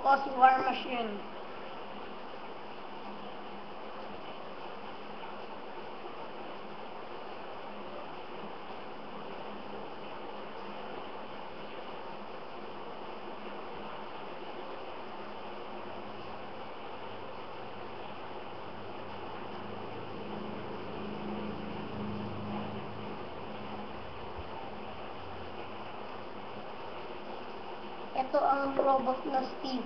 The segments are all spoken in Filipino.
ko si War Machine. Ito ang robot na Steve.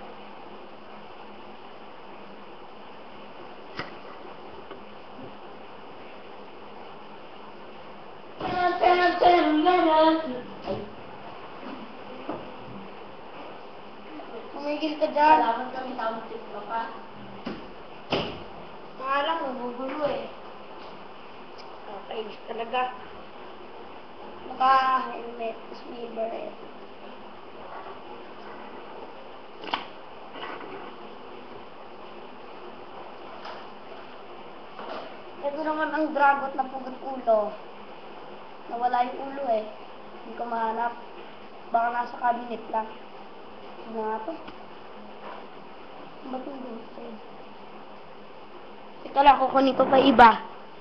Tumigil ka dyan. Salamat kami sa tip ka pa. Pangalan mo, gugulo eh. Okay, talaga. Naka-helmet, tapos may beret. Ito naman ang dragot na pugot ulo. Nawala yung ulo eh. Hindi ko mahanap. Baka nasa cabinet lang. Ano nga to? Ba't yung gusto? Teka lang, kukunin ko pa iba.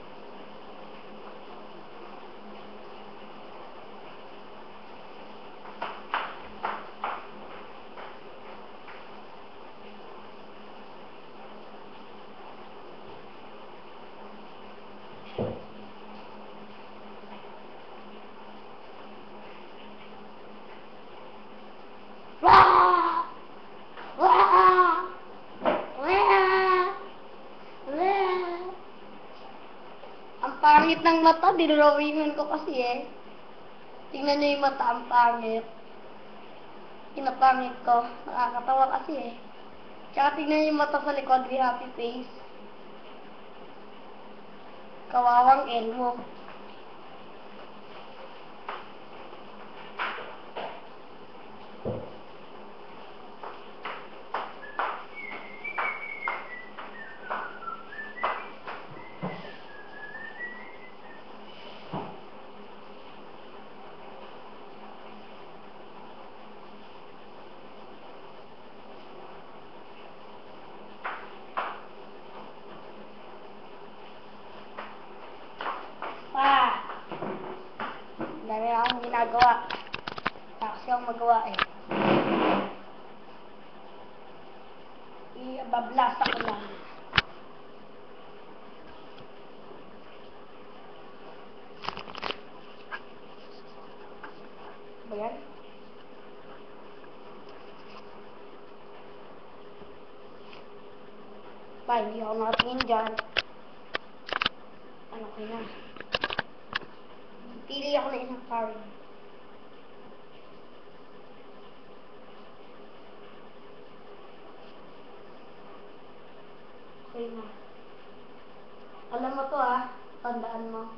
Ang pangit ng mata, dinrawingan ko kasi eh. Tingnan nyo yung mata, ang pangit. Pinapangit ko. Nakakatawa kasi eh. Tsaka tingnan nyo yung mata sa likod, may happy face. Kawawang Elmo. Dami akong ginagawa. Kasi akong magawa eh. Ibablast ako lang. Ba yan? Ba, hindi ako nakatingin dyan. Ano ko na? Pili ako na isang card. Okay na. Alam mo to ah. Tandaan mo.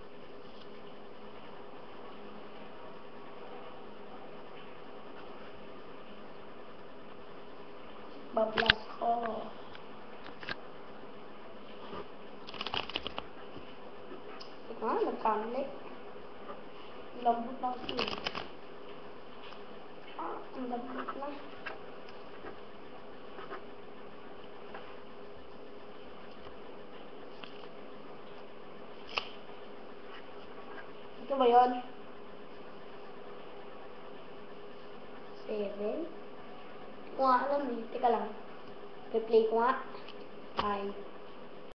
Bablas ko. Nagkamali. Lambot na kasi. Ang lambot na. Ito ba yun? 7? Kung nga alam eh. Teka lang. Replay ko nga. 5.